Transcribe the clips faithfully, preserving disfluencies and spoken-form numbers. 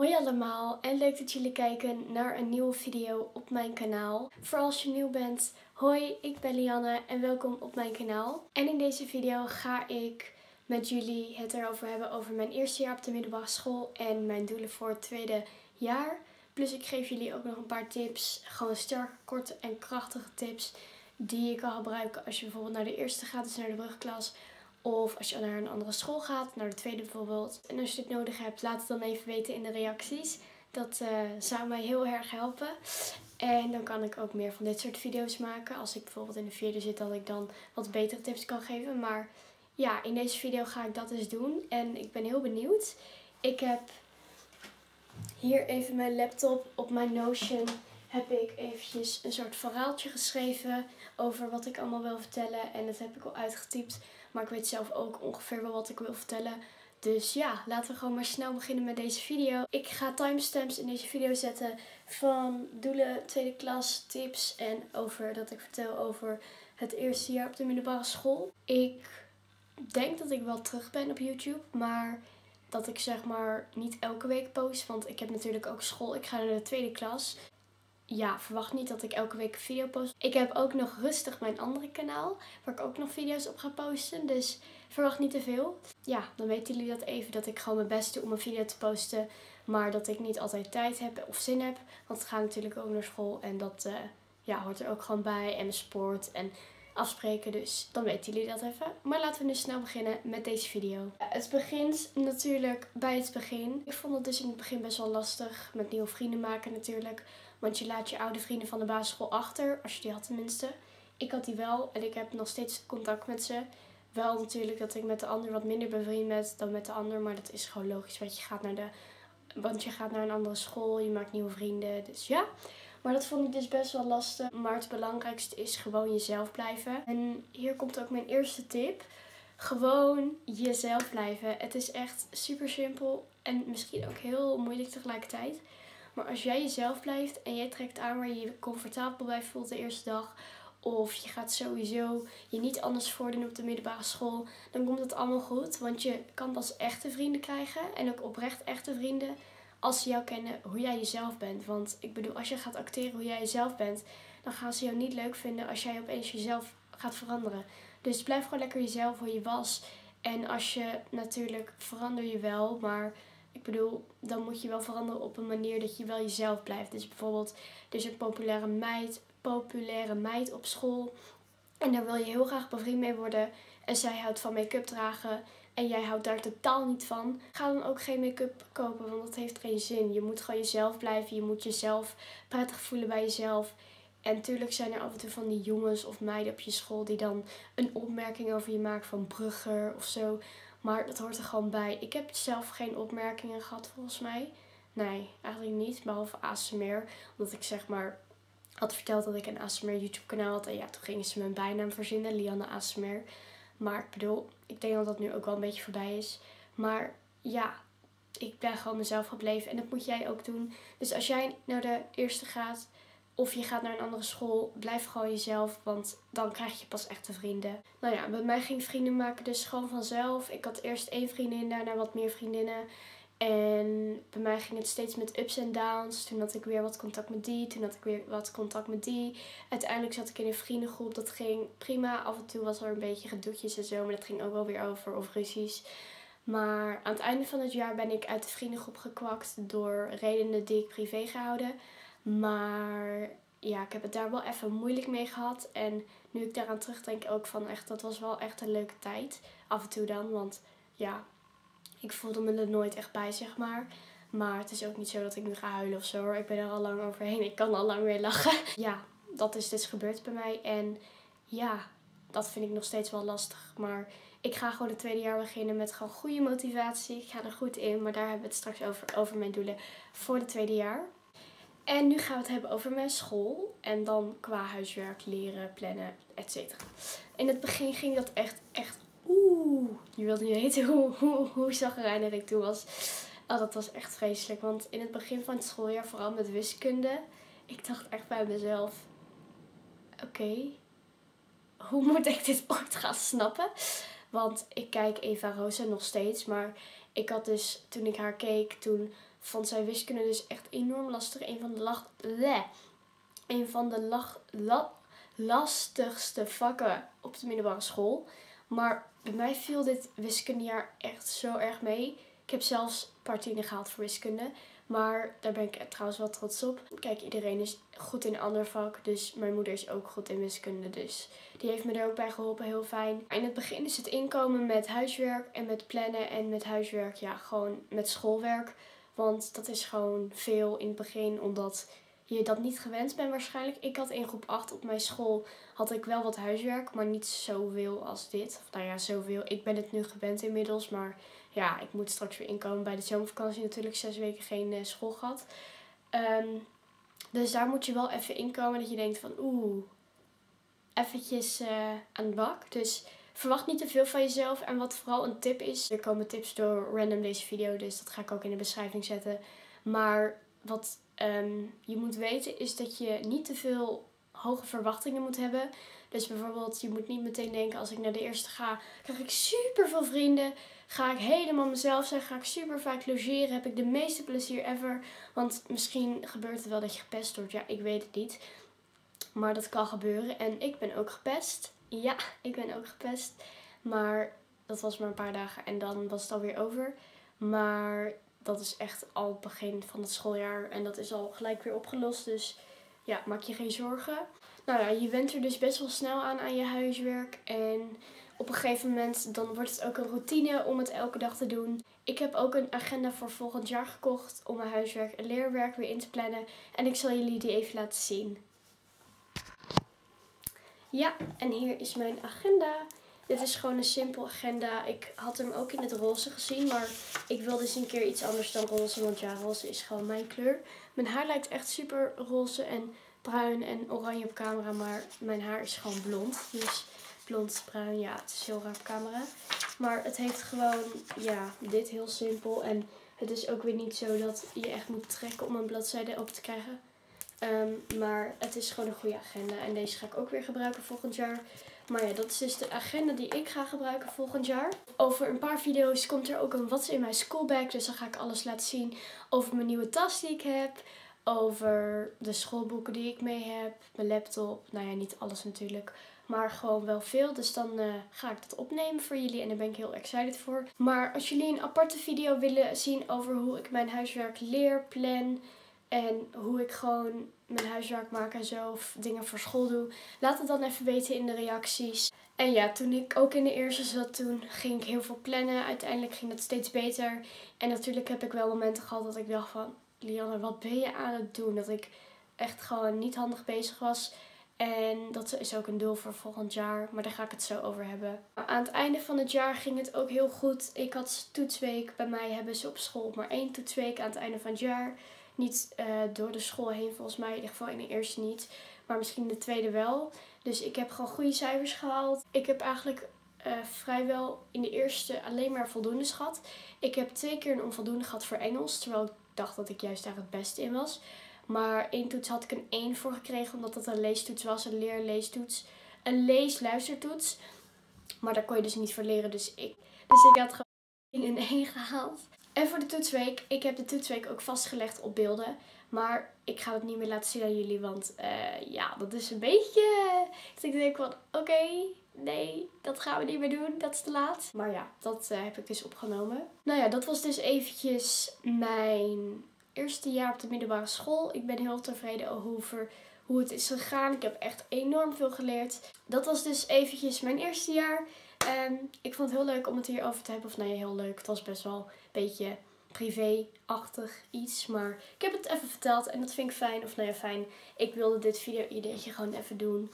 Hoi allemaal en leuk dat jullie kijken naar een nieuwe video op mijn kanaal. Vooral als je nieuw bent, hoi, ik ben Lianne en welkom op mijn kanaal. En in deze video ga ik met jullie het erover hebben over mijn eerste jaar op de middelbare school en mijn doelen voor het tweede jaar. Plus ik geef jullie ook nog een paar tips, gewoon sterke, korte en krachtige tips die je kan gebruiken als je bijvoorbeeld naar de eerste gaat, dus naar de brugklas. Of als je naar een andere school gaat, naar de tweede bijvoorbeeld. En als je dit nodig hebt, laat het dan even weten in de reacties. Dat uh, zou mij heel erg helpen. En dan kan ik ook meer van dit soort video's maken. Als ik bijvoorbeeld in de vierde zit, dat ik dan wat betere tips kan geven. Maar ja, in deze video ga ik dat dus doen. En ik ben heel benieuwd. Ik heb hier even mijn laptop op mijn Notion. Heb ik eventjes een soort verhaaltje geschreven over wat ik allemaal wil vertellen. En dat heb ik al uitgetypt. Maar ik weet zelf ook ongeveer wel wat ik wil vertellen. Dus ja, laten we gewoon maar snel beginnen met deze video. Ik ga timestamps in deze video zetten van doelen, tweede klas, tips. En over dat ik vertel over het eerste jaar op de middelbare school. Ik denk dat ik wel terug ben op YouTube. Maar dat ik zeg maar niet elke week post. Want ik heb natuurlijk ook school. Ik ga naar de tweede klas. Ja, verwacht niet dat ik elke week een video post. Ik heb ook nog rustig mijn andere kanaal, waar ik ook nog video's op ga posten. Dus verwacht niet te veel. Ja, dan weten jullie dat even, dat ik gewoon mijn best doe om een video te posten. Maar dat ik niet altijd tijd heb of zin heb. Want ik ga natuurlijk ook naar school en dat uh, ja, hoort er ook gewoon bij. En mijn sport en afspreken, dus dan weten jullie dat even. Maar laten we nu snel beginnen met deze video. Het begint natuurlijk bij het begin. Ik vond het dus in het begin best wel lastig met nieuwe vrienden maken natuurlijk. Want je laat je oude vrienden van de basisschool achter, als je die had tenminste. Ik had die wel en ik heb nog steeds contact met ze. Wel natuurlijk dat ik met de ander wat minder bevriend ben dan met de ander, maar dat is gewoon logisch, want je gaat naar de, want je gaat naar een andere school, je maakt nieuwe vrienden, dus ja. Maar dat vond ik dus best wel lastig. Maar het belangrijkste is gewoon jezelf blijven. En hier komt ook mijn eerste tip. Gewoon jezelf blijven. Het is echt super simpel en misschien ook heel moeilijk tegelijkertijd. Maar als jij jezelf blijft en jij trekt aan waar je je comfortabel bij voelt de eerste dag. Of je gaat sowieso je niet anders voordoen op de middelbare school. Dan komt het allemaal goed. Want je kan pas echte vrienden krijgen. En ook oprecht echte vrienden. Als ze jou kennen hoe jij jezelf bent. Want ik bedoel, als je gaat acteren hoe jij jezelf bent. Dan gaan ze jou niet leuk vinden als jij opeens jezelf gaat veranderen. Dus blijf gewoon lekker jezelf hoe je was. En als je natuurlijk verander je wel. Maar ik bedoel, dan moet je wel veranderen op een manier dat je wel jezelf blijft. Dus bijvoorbeeld, er is een populaire meid, populaire meid op school. En daar wil je heel graag bevriend mee worden. En zij houdt van make-up dragen. En jij houdt daar totaal niet van. Ga dan ook geen make-up kopen, want dat heeft geen zin. Je moet gewoon jezelf blijven. Je moet jezelf prettig voelen bij jezelf. En natuurlijk zijn er af en toe van die jongens of meiden op je school die dan een opmerking over je maken van brugger of zo. Maar dat hoort er gewoon bij. Ik heb zelf geen opmerkingen gehad volgens mij. Nee, eigenlijk niet. Behalve A S M R. Omdat ik zeg maar had verteld dat ik een A S M R YouTube kanaal had. En ja, toen gingen ze mijn bijnaam verzinnen. Lianne A S M R. Maar ik bedoel, ik denk dat dat nu ook wel een beetje voorbij is. Maar ja, ik ben gewoon mezelf gebleven. En dat moet jij ook doen. Dus als jij naar de eerste gaat of je gaat naar een andere school, blijf gewoon jezelf. Want dan krijg je pas echte vrienden. Nou ja, bij mij ging vrienden maken dus gewoon vanzelf. Ik had eerst één vriendin, daarna wat meer vriendinnen. En bij mij ging het steeds met ups en downs. Toen had ik weer wat contact met die. Toen had ik weer wat contact met die. Uiteindelijk zat ik in een vriendengroep. Dat ging prima. Af en toe was er een beetje gedoetjes en zo. Maar dat ging ook wel weer over. Of ruzies. Maar aan het einde van het jaar ben ik uit de vriendengroep gekwakt. Door redenen die ik privé gehouden. Maar ja, ik heb het daar wel even moeilijk mee gehad. En nu ik daaraan terugdenk ook van echt, dat was wel echt een leuke tijd. Af en toe dan. Want ja, ik voelde me er nooit echt bij, zeg maar. Maar het is ook niet zo dat ik nu ga huilen of zo hoor. Ik ben er al lang overheen. Ik kan al lang weer lachen. Ja, dat is dus gebeurd bij mij. En ja, dat vind ik nog steeds wel lastig. Maar ik ga gewoon het tweede jaar beginnen met gewoon goede motivatie. Ik ga er goed in. Maar daar hebben we het straks over, over mijn doelen voor het tweede jaar. En nu gaan we het hebben over mijn school. En dan qua huiswerk, leren, plannen, et cetera. In het begin ging dat echt, echt... Oeh, je wilt niet weten hoe, hoe, hoe chagrijnig ik toen was. Oh, dat was echt vreselijk. Want in het begin van het schooljaar, vooral met wiskunde, ik dacht echt bij mezelf, oké, okay, hoe moet ik dit ooit gaan snappen? Want ik kijk Eva Rosa nog steeds, maar ik had dus, toen ik haar keek, toen vond zij wiskunde dus echt enorm lastig. Een van de, lach, bleh, een van de lach, la, lastigste vakken op de middelbare school. Maar bij mij viel dit wiskundejaar echt zo erg mee. Ik heb zelfs partienen gehaald voor wiskunde. Maar daar ben ik trouwens wel trots op. Kijk, iedereen is goed in een ander vak. Dus mijn moeder is ook goed in wiskunde. Dus die heeft me er ook bij geholpen. Heel fijn. In het begin is het inkomen met huiswerk en met plannen. En met huiswerk, ja, gewoon met schoolwerk. Want dat is gewoon veel in het begin. Omdat je dat niet gewend bent waarschijnlijk. Ik had in groep acht op mijn school had ik wel wat huiswerk. Maar niet zoveel als dit. Of nou ja, zoveel. Ik ben het nu gewend inmiddels. Maar ja, ik moet straks weer inkomen bij de zomervakantie. Natuurlijk zes weken geen uh, school gehad. Um, dus daar moet je wel even inkomen. Dat je denkt van oeh, eventjes uh, aan de bak. Dus verwacht niet te veel van jezelf. En wat vooral een tip is. Er komen tips door random deze video. Dus dat ga ik ook in de beschrijving zetten. Maar wat um, je moet weten is dat je niet te veel hoge verwachtingen moet hebben. Dus bijvoorbeeld, je moet niet meteen denken, als ik naar de eerste ga, krijg ik super veel vrienden. Ga ik helemaal mezelf zijn, ga ik super vaak logeren, heb ik de meeste plezier ever. Want misschien gebeurt het wel dat je gepest wordt, ja, ik weet het niet. Maar dat kan gebeuren en ik ben ook gepest. Ja, ik ben ook gepest. Maar dat was maar een paar dagen en dan was het alweer over. Maar dat is echt al het begin van het schooljaar en dat is al gelijk weer opgelost. Dus ja, maak je geen zorgen. Nou ja, je went er dus best wel snel aan aan je huiswerk. En op een gegeven moment dan wordt het ook een routine om het elke dag te doen. Ik heb ook een agenda voor volgend jaar gekocht om mijn huiswerk en leerwerk weer in te plannen. En ik zal jullie die even laten zien. Ja, en hier is mijn agenda. Dit is gewoon een simpel agenda. Ik had hem ook in het roze gezien, maar ik wilde eens een keer iets anders dan roze. Want ja, roze is gewoon mijn kleur. Mijn haar lijkt echt super roze en bruin en oranje op camera, maar mijn haar is gewoon blond. Dus blond, bruin, ja, het is heel raar op camera. Maar het heeft gewoon, ja, dit heel simpel. En het is ook weer niet zo dat je echt moet trekken om een bladzijde open te krijgen. Um, maar het is gewoon een goede agenda. En deze ga ik ook weer gebruiken volgend jaar. Maar ja, dat is dus de agenda die ik ga gebruiken volgend jaar. Over een paar video's komt er ook een What's in my school bag. Dus dan ga ik alles laten zien over mijn nieuwe tas die ik heb. Over de schoolboeken die ik mee heb. Mijn laptop. Nou ja, niet alles natuurlijk. Maar gewoon wel veel. Dus dan uh, ga ik dat opnemen voor jullie. En daar ben ik heel excited voor. Maar als jullie een aparte video willen zien over hoe ik mijn huiswerk leer, plan. En hoe ik gewoon mijn huiswerk maak en zo. Of dingen voor school doe. Laat het dan even weten in de reacties. En ja, toen ik ook in de eerste zat, toen ging ik heel veel plannen. Uiteindelijk ging dat steeds beter. En natuurlijk heb ik wel momenten gehad dat ik dacht van, Lianne, wat ben je aan het doen? Dat ik echt gewoon niet handig bezig was. En dat is ook een doel voor volgend jaar. Maar daar ga ik het zo over hebben. Aan het einde van het jaar ging het ook heel goed. Ik had toetsweek. Bij mij hebben ze op school maar één toetsweek aan het einde van het jaar. Niet uh, door de school heen volgens mij. In ieder geval in de eerste niet. Maar misschien de tweede wel. Dus ik heb gewoon goede cijfers gehaald. Ik heb eigenlijk uh, vrijwel in de eerste alleen maar voldoendes gehad. Ik heb twee keer een onvoldoende gehad voor Engels. Terwijl ik dacht dat ik juist daar het beste in was. Maar één toets had ik een één voor gekregen. Omdat dat een leestoets was. Een leerleestoets. Een lees-luistertoets. Maar daar kon je dus niet voor leren. Dus ik, dus ik had gewoon een één gehaald. En voor de toetsweek, ik heb de toetsweek ook vastgelegd op beelden. Maar ik ga het niet meer laten zien aan jullie, want uh, ja, dat is een beetje... Dus ik denk van, oké, okay, nee, dat gaan we niet meer doen, dat is te laat. Maar ja, dat uh, heb ik dus opgenomen. Nou ja, dat was dus eventjes mijn eerste jaar op de middelbare school. Ik ben heel tevreden over hoe het is gegaan. Ik heb echt enorm veel geleerd. Dat was dus eventjes mijn eerste jaar. Um, ik vond het heel leuk om het hierover te hebben. Of nee, heel leuk. Het was best wel een beetje privé-achtig iets. Maar ik heb het even verteld en dat vind ik fijn. Of nou ja, fijn. Ik wilde dit video-ideetje gewoon even doen.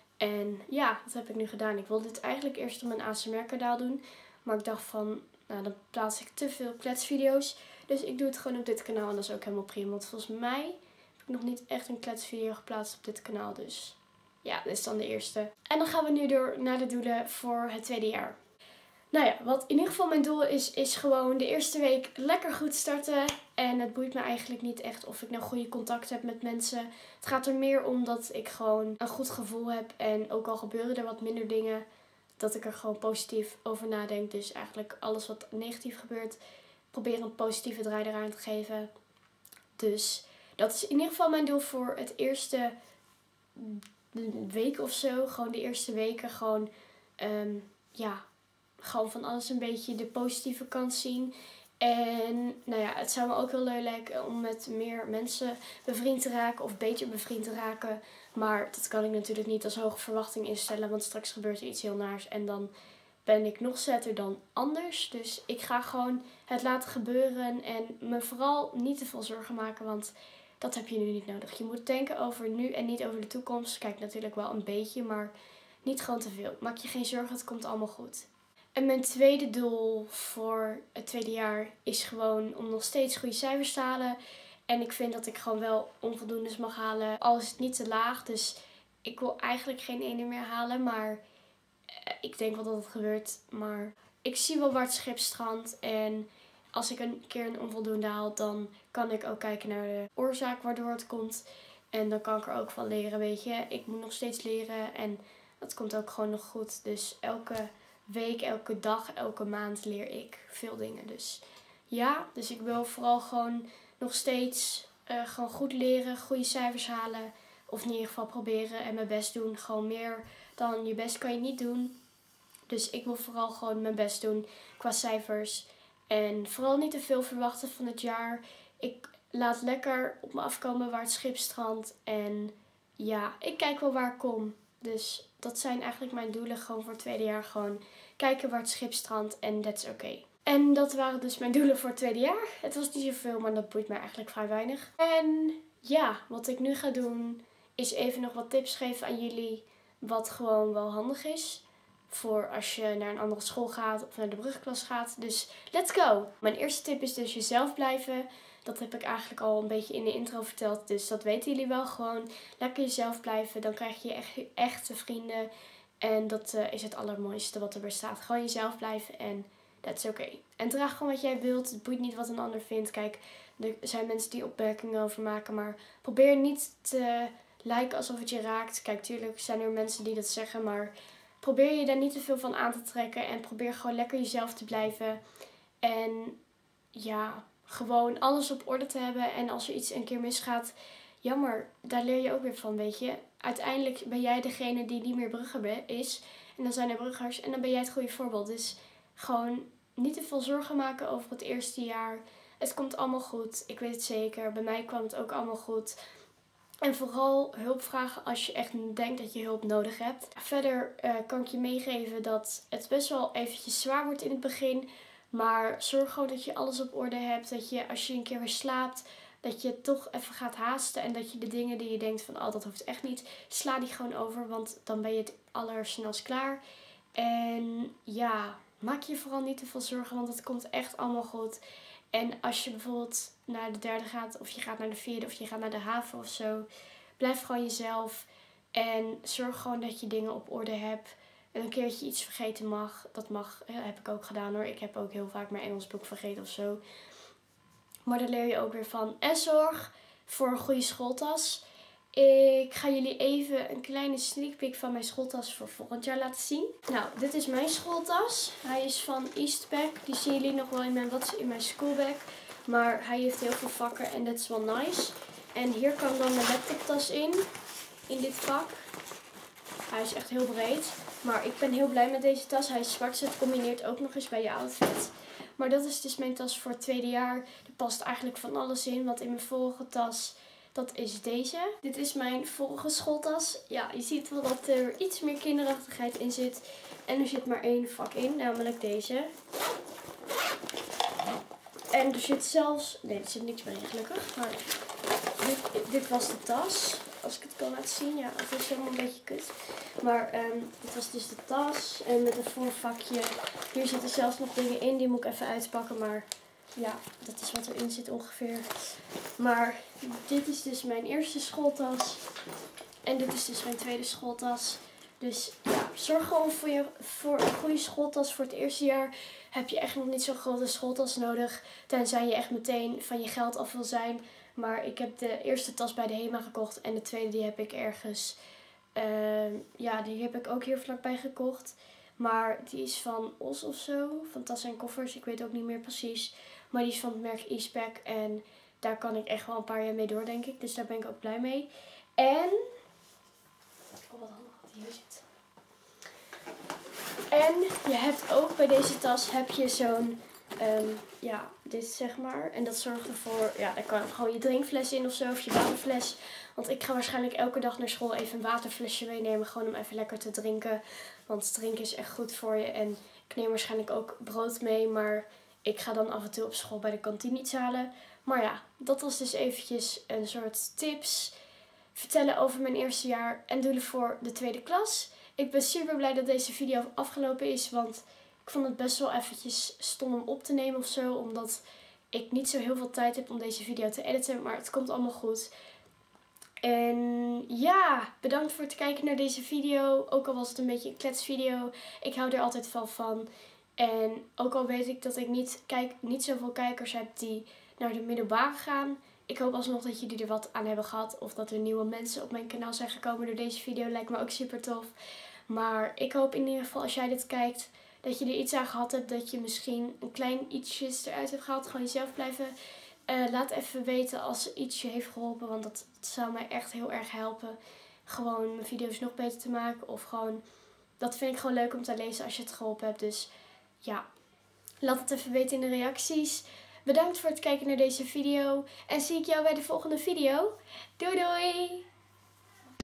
En ja, dat heb ik nu gedaan. Ik wilde dit eigenlijk eerst op mijn A S M R-kanaal doen. Maar ik dacht van, nou dan plaats ik te veel kletsvideo's. Dus ik doe het gewoon op dit kanaal en dat is ook helemaal prima. Want volgens mij heb ik nog niet echt een kletsvideo geplaatst op dit kanaal. Dus ja, dit is dan de eerste. En dan gaan we nu door naar de doelen voor het tweede jaar. Nou ja, wat in ieder geval mijn doel is, is gewoon de eerste week lekker goed starten. En het boeit me eigenlijk niet echt of ik nou goede contact heb met mensen. Het gaat er meer om dat ik gewoon een goed gevoel heb. En ook al gebeuren er wat minder dingen, dat ik er gewoon positief over nadenk. Dus eigenlijk alles wat negatief gebeurt, probeer een positieve draai eraan te geven. Dus dat is in ieder geval mijn doel voor het eerste week of zo. Gewoon de eerste weken gewoon, um, ja, gewoon van alles een beetje de positieve kant zien. En nou ja, het zou me ook heel leuk lijken om met meer mensen bevriend te raken of beter bevriend te raken. Maar dat kan ik natuurlijk niet als hoge verwachting instellen, want straks gebeurt er iets heel naars en dan ben ik nog zetter dan anders. Dus ik ga gewoon het laten gebeuren en me vooral niet te veel zorgen maken, want dat heb je nu niet nodig. Je moet denken over nu en niet over de toekomst. Kijk, natuurlijk wel een beetje, maar niet gewoon te veel. Maak je geen zorgen, het komt allemaal goed. En mijn tweede doel voor het tweede jaar is gewoon om nog steeds goede cijfers te halen. En ik vind dat ik gewoon wel onvoldoendes mag halen, al is het niet te laag. Dus ik wil eigenlijk geen ene meer halen, maar ik denk wel dat het gebeurt. Maar ik zie wel waar het schip strandt. En als ik een keer een onvoldoende haal, dan kan ik ook kijken naar de oorzaak waardoor het komt. En dan kan ik er ook van leren, weet je. Ik moet nog steeds leren en dat komt ook gewoon nog goed. Dus elke week, elke dag, elke maand leer ik veel dingen. Dus ja, dus ik wil vooral gewoon nog steeds uh, gewoon goed leren, goede cijfers halen. Of in ieder geval proberen en mijn best doen. Gewoon meer dan je best kan je niet doen. Dus ik wil vooral gewoon mijn best doen qua cijfers. En vooral niet te veel verwachten van het jaar. Ik laat lekker op me afkomen waar het schip strandt. En ja, ik kijk wel waar ik kom. Dus dat zijn eigenlijk mijn doelen gewoon voor het tweede jaar. Gewoon kijken waar het schip strandt en that's oké. Okay. En dat waren dus mijn doelen voor het tweede jaar. Het was niet zoveel, maar dat boeit mij eigenlijk vrij weinig. En ja, wat ik nu ga doen is even nog wat tips geven aan jullie. Wat gewoon wel handig is. Voor als je naar een andere school gaat of naar de brugklas gaat. Dus let's go! Mijn eerste tip is dus jezelf blijven. Dat heb ik eigenlijk al een beetje in de intro verteld. Dus dat weten jullie wel. Gewoon lekker jezelf blijven. Dan krijg je echt, echte vrienden. En dat uh, is het allermooiste wat er bestaat. Gewoon jezelf blijven en that's oké. Okay. En draag gewoon wat jij wilt. Het boeit niet wat een ander vindt. Kijk, er zijn mensen die opmerkingen over maken. Maar probeer niet te lijken alsof het je raakt. Kijk, tuurlijk zijn er mensen die dat zeggen. Maar probeer je daar niet te veel van aan te trekken. En probeer gewoon lekker jezelf te blijven. En ja, gewoon alles op orde te hebben. En als er iets een keer misgaat, jammer, daar leer je ook weer van, weet je. Uiteindelijk ben jij degene die niet meer brugger is. En dan zijn er bruggers. En dan ben jij het goede voorbeeld. Dus gewoon niet te veel zorgen maken over het eerste jaar. Het komt allemaal goed. Ik weet het zeker. Bij mij kwam het ook allemaal goed. En vooral hulp vragen als je echt denkt dat je hulp nodig hebt. Verder uh, kan ik je meegeven dat het best wel eventjes zwaar wordt in het begin. Maar zorg gewoon dat je alles op orde hebt. Dat je als je een keer weer slaapt, dat je toch even gaat haasten. En dat je de dingen die je denkt van, oh dat hoeft echt niet, sla die gewoon over. Want dan ben je het allersnelst klaar. En ja, maak je vooral niet te veel zorgen, want het komt echt allemaal goed. En als je bijvoorbeeld naar de derde gaat, of je gaat naar de vierde, of je gaat naar de haven of zo, blijf gewoon jezelf. En zorg gewoon dat je dingen op orde hebt. En een keer dat je iets vergeten mag, dat mag, heb ik ook gedaan hoor. Ik heb ook heel vaak mijn Engels boek vergeten of zo. Maar daar leer je ook weer van. En zorg voor een goede schooltas. Ik ga jullie even een kleine sneak peek van mijn schooltas voor volgend jaar laten zien. Nou, dit is mijn schooltas. Hij is van Eastpak. Die zien jullie nog wel in mijn, wat in mijn schoolbag. Maar hij heeft heel veel vakken en dat is wel nice. En hier kan dan mijn laptoptas in. In dit vak. Hij is echt heel breed. Maar ik ben heel blij met deze tas. Hij is zwart, dus het combineert ook nog eens bij je outfit. Maar dat is dus mijn tas voor het tweede jaar. Er past eigenlijk van alles in. Want in mijn vorige tas, dat is deze. Dit is mijn vorige schooltas. Ja, je ziet wel dat er iets meer kinderachtigheid in zit. En er zit maar één vak in, namelijk deze. En er zit zelfs... Nee, er zit niks meer in gelukkig. Maar dit, dit was de tas. Als ik het kan laten zien. Ja, het is helemaal een beetje kut. Maar um, dit was dus de tas. En met een voorvakje. Hier zitten zelfs nog dingen in. Die moet ik even uitpakken. Maar ja, dat is wat erin zit ongeveer. Maar dit is dus mijn eerste schooltas. En dit is dus mijn tweede schooltas. Dus ja, zorg gewoon voor, je, voor een goede schooltas voor het eerste jaar. Heb je echt nog niet zo'n grote schooltas nodig. Tenzij je echt meteen van je geld af wil zijn. Maar ik heb de eerste tas bij de HEMA gekocht. En de tweede die heb ik ergens... Uh, ja, die heb ik ook hier vlakbij gekocht. Maar die is van Os of zo. Van tassen en koffers. Ik weet ook niet meer precies. Maar die is van het merk Eastpak. En daar kan ik echt wel een paar jaar mee door, denk ik. Dus daar ben ik ook blij mee. En... Oh, wat handig dat die hier zit. En je hebt ook bij deze tas heb je zo'n... Um, ja, dit zeg maar. En dat zorgt ervoor... Ja, daar kan gewoon je drinkfles in of zo. Of je waterfles. Want ik ga waarschijnlijk elke dag naar school even een waterflesje meenemen. Gewoon om even lekker te drinken. Want drinken is echt goed voor je. En ik neem waarschijnlijk ook brood mee. Maar ik ga dan af en toe op school bij de kantine iets halen. Maar ja, dat was dus eventjes een soort tips. Vertellen over mijn eerste jaar en doelen voor de tweede klas. Ik ben super blij dat deze video afgelopen is. Want ik vond het best wel eventjes stom om op te nemen of zo. Omdat ik niet zo heel veel tijd heb om deze video te editen. Maar het komt allemaal goed. En ja, bedankt voor het kijken naar deze video. Ook al was het een beetje een kletsvideo. Ik hou er altijd wel van. En ook al weet ik dat ik niet, kijk, niet zoveel kijkers heb die naar de middelbare gaan. Ik hoop alsnog dat jullie er wat aan hebben gehad. Of dat er nieuwe mensen op mijn kanaal zijn gekomen door deze video. Lijkt me ook super tof. Maar ik hoop in ieder geval als jij dit kijkt dat je er iets aan gehad hebt. Dat je misschien een klein ietsjes eruit hebt gehaald. Gewoon jezelf blijven. Uh, laat even weten als iets je heeft geholpen. Want dat, dat zou mij echt heel erg helpen. Gewoon mijn video's nog beter te maken. Of gewoon, dat vind ik gewoon leuk om te lezen als je het geholpen hebt. Dus ja, laat het even weten in de reacties. Bedankt voor het kijken naar deze video. En zie ik jou bij de volgende video. Doei doei!